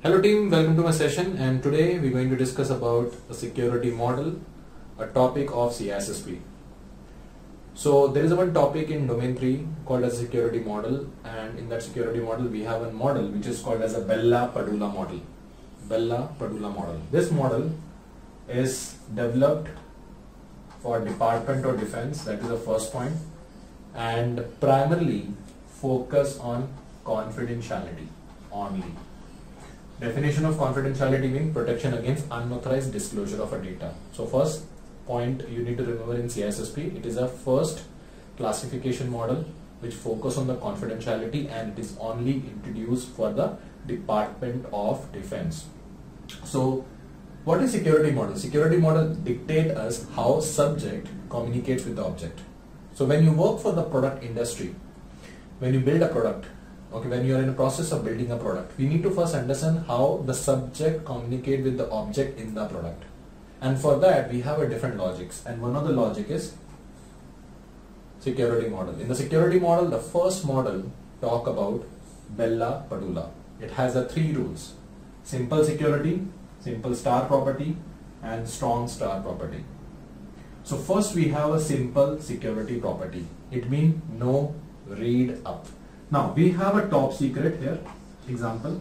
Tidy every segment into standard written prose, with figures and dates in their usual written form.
Hello team, welcome to my session, and today we're going to discuss about a security model, a topic of CISSP. So there is one topic in domain 3 called as security model, and in that security model we have a model which is called as a Bella-Padula model. Bella-Padula model. This model is developed for Department of Defense, that is the first point, and primarily focus on confidentiality only. Definition of confidentiality means protection against unauthorized disclosure of a data. So first point you need to remember in CISSP, it is a first classification model which focus on the confidentiality, and it is only introduced for the Department of Defense. So what is security model? Security model dictate us how subject communicates with the object. So when you work for the product industry, when you build a product, okay, when you are in the process of building a product, we need to first understand how the subject communicate with the object in the product. And for that, we have a different logics. And one of the logic is security model. In the security model, the first model talk about Bella-Padula. It has the 3 rules: simple security, simple star property, and strong star property. So first we have a simple security property. It means no read up. Now we have a top secret here, example.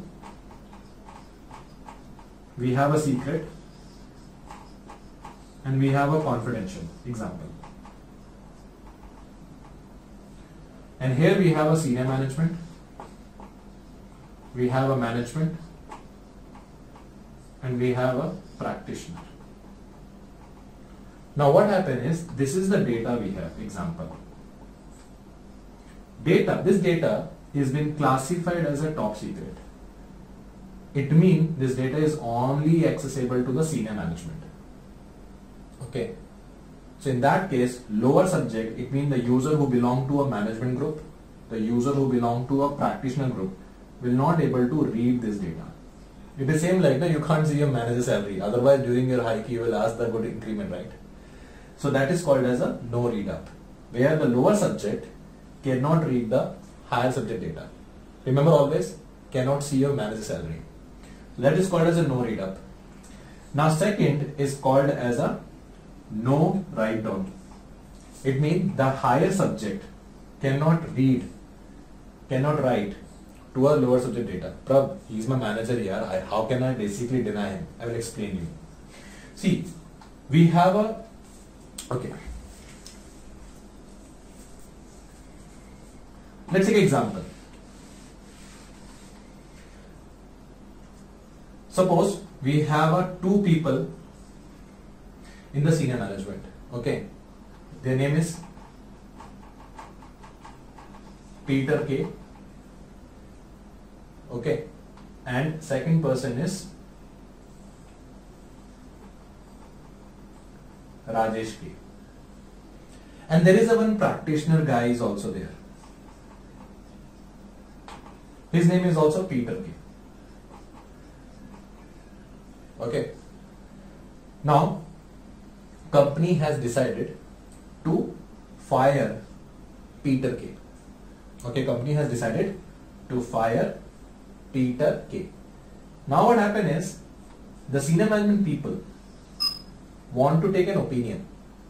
We have a secret and we have a confidential, example. And here we have a senior management, we have a management, and we have a practitioner. Now what happened is, this is the data we have, example. This data is been classified as a top secret. It means this data is only accessible to the senior management. Okay. So in that case, lower subject, it means the user who belong to a management group, the user who belong to a practitioner group will not able to read this data. It is same like, no, you can't see your manager's salary. Otherwise during your hike you will ask the good increment, right? So that is called as a no read up, where the lower subject cannot read the higher subject data. Remember always, cannot see your manager's salary. That is called as a no read up. Now second is called as a no write down. It means the higher subject cannot read, cannot write to a lower subject data. Prab, he is my manager here. How can I basically deny him? I will explain you. See, we have a, okay. Let's take an example. Suppose we have 2 people in the senior management. Okay, their name is Peter K. Okay, and second person is Rajesh K. And there is a one practitioner guy is also there. His name is also Peter K. Okay. Now, company has decided to fire Peter K. Okay, company has decided to fire Peter K. Now what happened is, the senior management people want to take an opinion,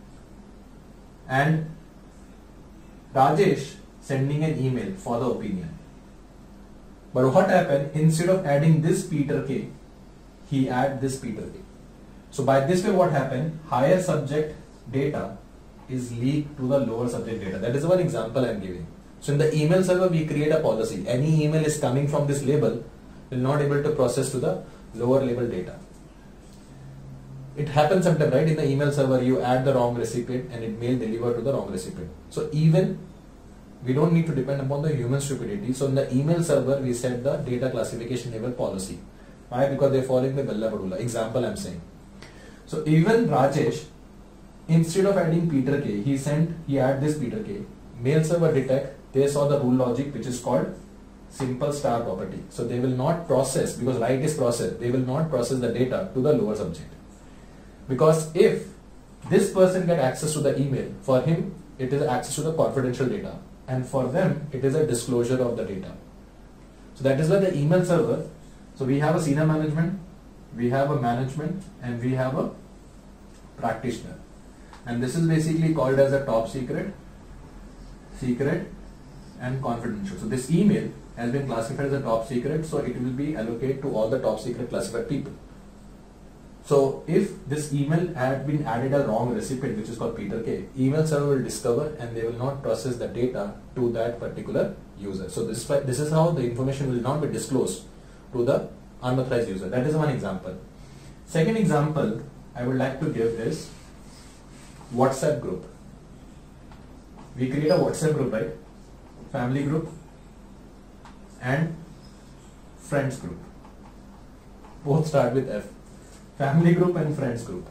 and Rajesh sending an email for the opinion. But what happened, instead of adding this Peter K, he add this Peter K. So by this way what happened, higher subject data is leaked to the lower subject data. That is one example I am giving. So in the email server we create a policy. Any email is coming from this label will not able to process to the lower level data. It happens sometimes, right? In the email server you add the wrong recipient and it may deliver to the wrong recipient. So even we don't need to depend upon the human stupidity. So in the email server, we set the data classification level policy. Why? Because they're following the Bella-Padula. Example I'm saying. So even Rajesh, instead of adding Peter K, he add this Peter K. Mail server detect, they saw the rule logic which is called simple star property. So they will not process, because write is process, they will not process the data to the lower subject. Because if this person get access to the email, for him it is access to the confidential data. and for them it is a disclosure of the data. So that is why the email server So we have a senior management, we have a management, and we have a practitioner. And this is basically called as a top secret, secret, and confidential. So this email has been classified as a top secret, so it will be allocated to all the top secret classified people. So if this email had been added a wrong recipient, which is called Peter K, email server will discover and they will not process the data to that particular user. So this is how the information will not be disclosed to the unauthorized user. That is one example. Second example I would like to give is WhatsApp group. We create a WhatsApp group, right? Family group and friends group. Both start with F. Family group and friends group.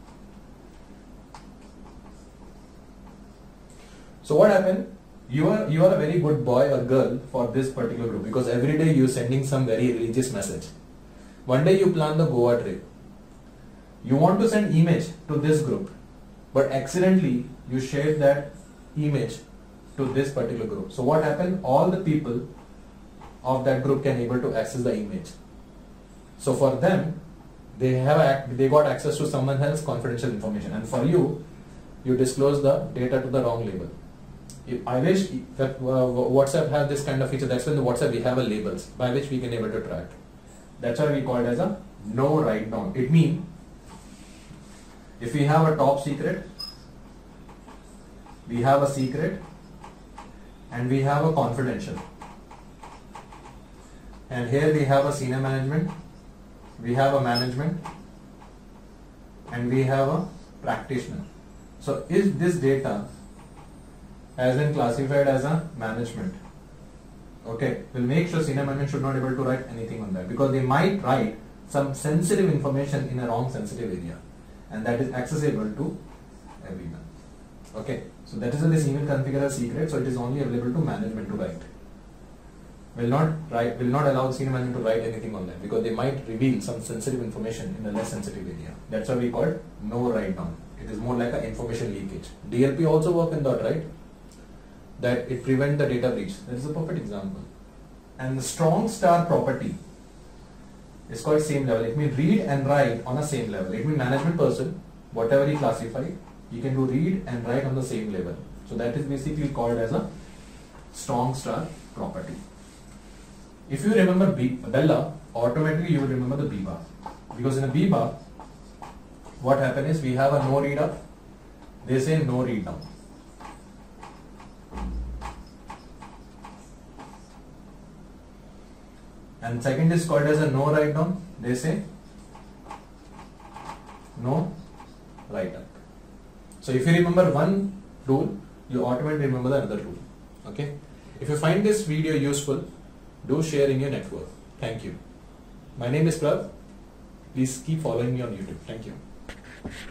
So what happened? You are a very good boy or girl for this particular group because every day you are sending some very religious message. One day you plan the Goa trip. You want to send image to this group, but accidentally you shared that image to this particular group. So what happened? All the people of that group can able to access the image. So for them, they got access to someone else's confidential information, and for you, you disclose the data to the wrong label. I wish that WhatsApp has this kind of feature. That's when the WhatsApp we have a labels by which we can able to track. That's why we call it as a no write down. It means if we have a top secret, we have a secret, and we have a confidential, and here we have a senior management, we have a management, and we have a practitioner. So if this data has been classified as a management, okay, we'll make sure senior management should not be able to write anything on that because they might write some sensitive information in a wrong sensitive area, and that is accessible to everyone. Okay, so that is why this email configured as secret, so it is only available to management to write. Will not allow senior management to write anything on that because they might reveal some sensitive information in a less sensitive area. That's why we call it no write down. It is more like an information leakage. DLP also work in that, right? That it prevent the data breach. That is a perfect example. And the strong star property is called same level. It means read and write on a same level. It means management person, whatever he classified, you can do read and write on the same level. So that is basically called as a strong star property. If you remember Bella, automatically you will remember the B bar. Because in a B bar, what happened is we have a no read up, they say no read down. And second is called as a no write down, they say no write up. So if you remember one rule, you automatically remember the other rule. Okay. If you find this video useful, do share in your network. Thank you. My name is Prav. Please keep following me on YouTube. Thank you.